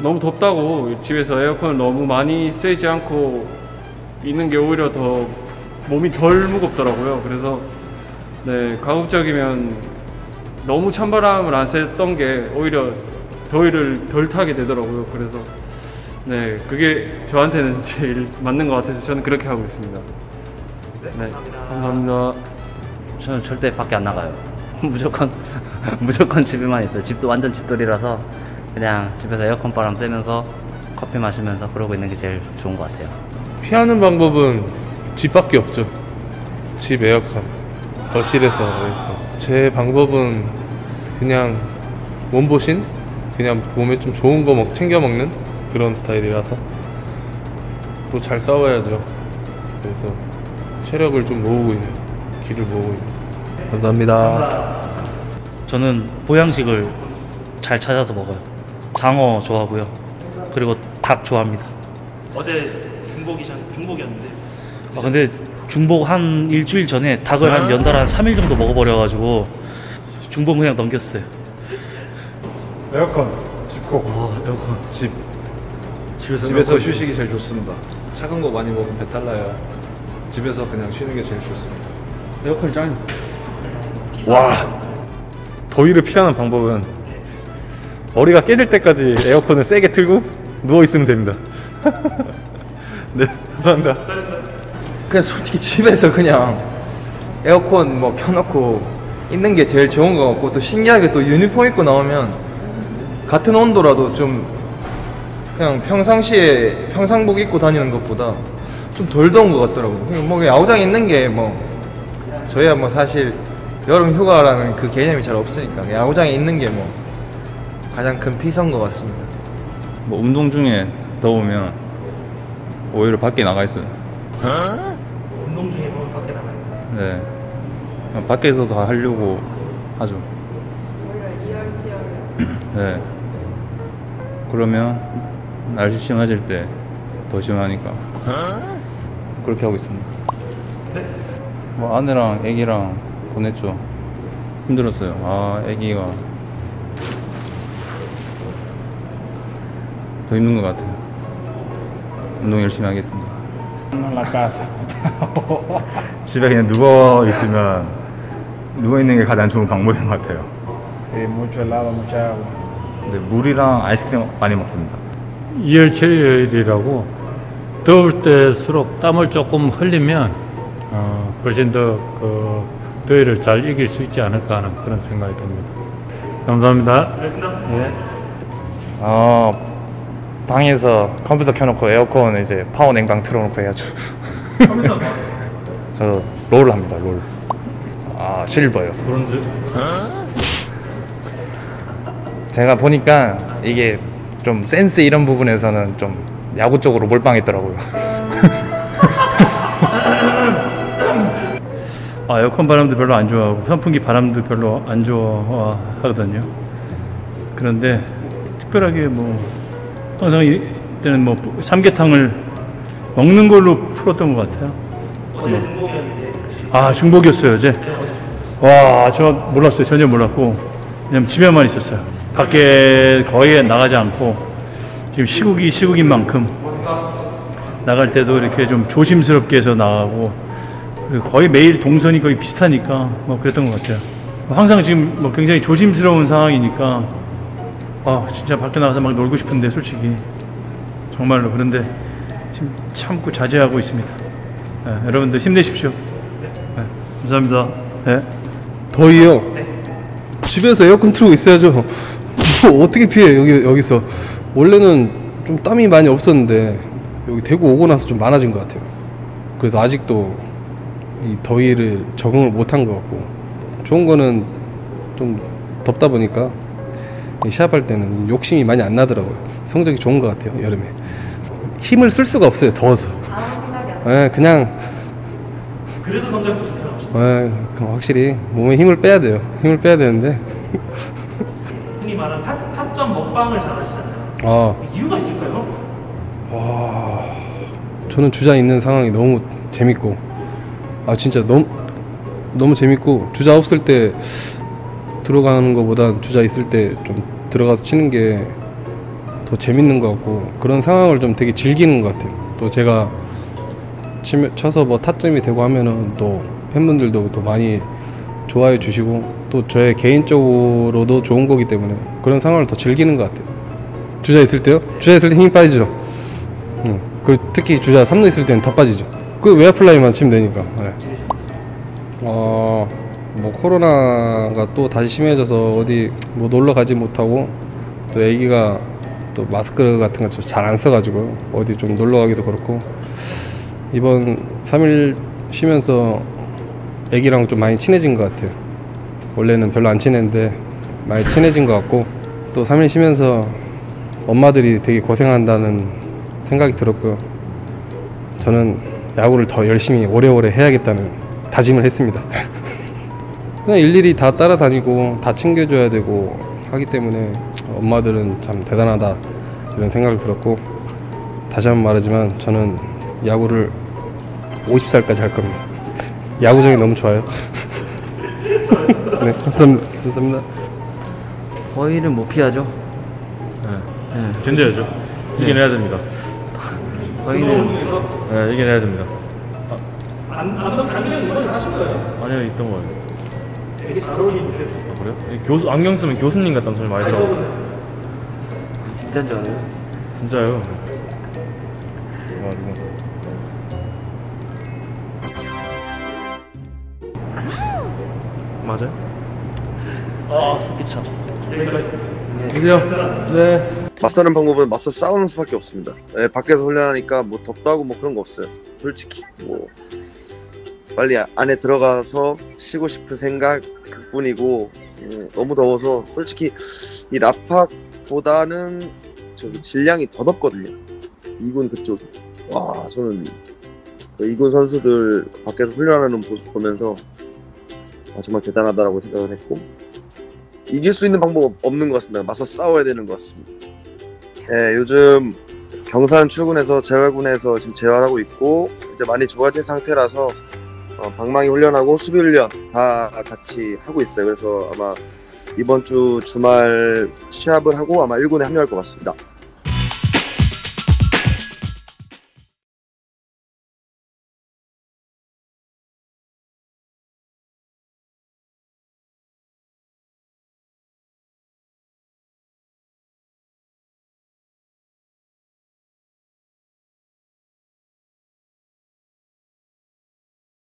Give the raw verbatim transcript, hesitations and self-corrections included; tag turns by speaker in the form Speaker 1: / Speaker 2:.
Speaker 1: 너무 덥다고 집에서 에어컨을 너무 많이 쐬지 않고 있는 게 오히려 더 몸이 덜 무겁더라고요. 그래서 네, 가급적이면 너무 찬바람을 안 쐈던 게 오히려 더위를 덜 타게 되더라고요. 그래서 네, 그게 저한테는 제일 맞는 것 같아서 저는 그렇게 하고 있습니다.
Speaker 2: 네,
Speaker 1: 네,
Speaker 2: 감사합니다.
Speaker 1: 감사합니다.
Speaker 3: 저는 절대 밖에 안 나가요. 무조건 무조건 집에만 있어요. 집도 완전 집돌이라서 그냥 집에서 에어컨 바람 쐬면서 커피 마시면서 그러고 있는 게 제일 좋은 것 같아요.
Speaker 4: 피하는 방법은 집밖에 없죠. 집 에어컨, 거실에서 에어컨. 제 방법은 그냥 몸보신? 그냥 몸에 좀 좋은 거 먹, 챙겨 먹는 그런 스타일이라서 또 잘 싸워야죠. 그래서 체력을 좀 모으고 있는, 기를 모으고 있는. 감사합니다.
Speaker 5: 저는 보양식을 잘 찾아서 먹어요. 장어 좋아하고요. 그리고 닭 좋아합니다.
Speaker 2: 어제 중복이셨, 중복이었는데.
Speaker 5: 아, 근데 중복 한 일주일 전에 닭을 한 연달아 한 삼 일 정도 먹어버려가지고 중복 그냥 넘겼어요.
Speaker 6: 에어컨 집콕.
Speaker 7: 아, 에어컨 집.
Speaker 6: 집에서,
Speaker 7: 집에서
Speaker 6: 에어컨
Speaker 7: 휴식이 제일 좋습니다. 차가운 거 많이 먹으면 배탈 나요. 집에서 그냥 쉬는 게 제일 좋습니다.
Speaker 6: 에어컨이 짱. 와, 더위를 피하는 방법은 머리가 깨질 때까지 에어컨을 세게 틀고 누워 있으면 됩니다. 네, 감사합니다.
Speaker 8: 그냥 솔직히 집에서 그냥 에어컨 뭐 켜놓고 있는 게 제일 좋은 것 같고, 또 신기하게 또 유니폼 입고 나오면 같은 온도라도 좀 그냥 평상시에 평상복 입고 다니는 것보다 좀 덜 더운 것 같더라고요. 뭐 야구장에 있는 게 뭐 저희야 뭐 사실 여름 휴가라는 그 개념이 잘 없으니까 야구장에 있는 게 뭐 가장 큰 피서인 것 같습니다.
Speaker 9: 뭐 운동 중에 더우면 오히려 밖에 나가 있어요.
Speaker 2: 운동 중에 보면 밖에 나가 있어요.
Speaker 9: 네, 그냥 밖에서도 하려고 하죠.
Speaker 10: 오히려 이열치열.
Speaker 9: 네, 그러면 날씨 심해질 때 더 심하니까 그렇게 하고 있습니다.
Speaker 2: 네?
Speaker 9: 뭐 아내랑 애기랑 보냈죠. 힘들었어요. 아, 애기가 더 힘든 것 같아요. 운동 열심히 하겠습니다.
Speaker 6: 집에 그냥 누워 있으면 누워 있는 게 가장 좋은 방법인 것 같아요. 네, 물이랑 아이스크림 많이 먹습니다.
Speaker 1: 이열치열이라고 더울 때수록 땀을 조금 흘리면 어, 훨씬 더 그 더위를 잘 이길 수 있지 않을까 하는 그런 생각이 듭니다. 감사합니다.
Speaker 2: 알겠습니다.
Speaker 1: 예.
Speaker 4: 어, 방에서 컴퓨터 켜놓고 에어컨 이제 파워 냉방 틀어놓고 해야죠.
Speaker 2: 컴퓨터 뭐?
Speaker 4: 저 롤 합니다. 롤. 아, 실버요.
Speaker 1: 브론즈.
Speaker 4: 제가 보니까 이게 좀 센스 이런 부분에서는 좀 야구 쪽으로 몰빵했더라고요.
Speaker 5: 아, 에어컨 바람도 별로 안 좋아하고 선풍기 바람도 별로 안 좋아하거든요. 그런데 특별하게 뭐 항상 이때는 뭐 삼계탕을 먹는 걸로 풀었던 것 같아요.
Speaker 2: 어제 중복이었는데.
Speaker 5: 아, 중복이었어요 어제. 와, 저 몰랐어요. 전혀 몰랐고 그냥 집에만 있었어요. 밖에 거의 나가지 않고 지금 시국이 시국인 만큼 나갈 때도 이렇게 좀 조심스럽게 해서 나가고 거의 매일 동선이 거의 비슷하니까 뭐 그랬던 것 같아요. 항상 지금 뭐 굉장히 조심스러운 상황이니까 아, 진짜 밖에 나가서 막 놀고 싶은데 솔직히 정말로. 그런데 지금 참고 자제하고 있습니다. 네, 여러분들 힘내십시오. 네, 감사합니다. 네.
Speaker 4: 더위요? 집에서 에어컨 틀고 있어야죠. 뭐 어떻게 피해 여기 여기서. 원래는 좀 땀이 많이 없었는데 여기 대구 오고 나서 좀 많아진 것 같아요. 그래서 아직도 이 더위를 적응을 못한 것 같고, 좋은 거는 좀 덥다 보니까 시합할 때는 욕심이 많이 안 나더라고요. 성적이 좋은 것 같아요. 여름에 힘을 쓸 수가 없어요. 더워서. 네, 그냥
Speaker 2: 그래서 성적이 좋더라고요.
Speaker 4: 네, 그럼 확실히 몸에 힘을 빼야 돼요. 힘을 빼야 되는데
Speaker 2: 흔히 말하는 타, 타점 먹방을 잘하시잖아요.
Speaker 4: 아,
Speaker 2: 이유가 있을까요?
Speaker 4: 와, 저는 주자 있는 상황이 너무 재밌고, 아 진짜 너무 너무 재밌고, 주자 없을 때 들어가는 것보다 주자 있을 때 좀 들어가서 치는 게 더 재밌는 것 같고 그런 상황을 좀 되게 즐기는 것 같아요. 또 제가 치며, 쳐서 뭐 타점이 되고 하면은 또 팬분들도 또 많이 좋아해 주시고 또 저의 개인적으로도 좋은 거기 때문에 그런 상황을 더 즐기는 것 같아요. 주자 있을 때요? 주자 있을 때 힘이 빠지죠. 응. 그 특히 주자 삼 루 있을 때는 더 빠지죠. 그 외야플라이만 치면 되니까. 네. 어, 뭐 코로나가 또 다시 심해져서 어디 뭐 놀러 가지 못하고 또 애기가 또 마스크 같은 거 잘 안 써가지고 어디 좀 놀러 가기도 그렇고 이번 삼 일 쉬면서 애기랑 좀 많이 친해진 것 같아요. 원래는 별로 안 친했는데 많이 친해진 것 같고 또 삼 일 쉬면서 엄마들이 되게 고생한다는 생각이 들었고요. 저는 야구를 더 열심히 오래오래 해야겠다는 다짐을 했습니다. 그냥 일일이 다 따라다니고 다 챙겨줘야 되고 하기 때문에 엄마들은 참 대단하다 이런 생각이 들었고 다시 한번 말하지만 저는 야구를 오십 살까지 할 겁니다. 야구장이 너무 좋아요. 네, 감사합니다. 감사합니다.
Speaker 3: 거의는 못 피하죠.
Speaker 5: 네.
Speaker 3: 네.
Speaker 5: 견뎌야죠. 이겨내야 됩니다.
Speaker 3: 거의는
Speaker 5: 네, 이겨내야 됩니다.
Speaker 2: 안, 안, 안 그냥 이번에 하신 거예요?
Speaker 5: 아니요, 있던 거예요.
Speaker 2: 되게 잘 어울리는 캐릭터.
Speaker 5: 아, 그래요? 이 교수, 안경 쓰면 교수님 같다는 소리 많이 들어요.
Speaker 3: 진짜 좋아요.
Speaker 5: 진짜요. 그래가지고. 맞아요?
Speaker 3: 아, 스피처.
Speaker 5: 여기요. 네.
Speaker 11: 맞서는 방법은 맞서 싸우는 수밖에 없습니다. 네, 밖에서 훈련하니까 뭐 덥다고 하고 뭐 그런 거 없어요. 솔직히 뭐 빨리 안에 들어가서 쉬고 싶은 생각 그뿐이고 음, 너무 더워서 솔직히 이 라팍보다는 저기 질량이 더 덥거든요. 이 군 그쪽이. 와 저는 그 이 군 선수들 밖에서 훈련하는 모습 보면서 아, 정말 대단하다라고 생각을 했고 이길 수 있는 방법 없는 것 같습니다. 맞서 싸워야 되는 것 같습니다. 네, 요즘 경산 출근해서 재활군에서 지금 재활하고 있고 이제 많이 좋아진 상태라서 어, 방망이 훈련하고 수비 훈련 다 같이 하고 있어요. 그래서 아마 이번 주 주말 시합을 하고 아마 일 군에 합류할 것 같습니다.